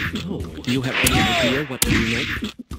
Oh, do you have any idea what to do next?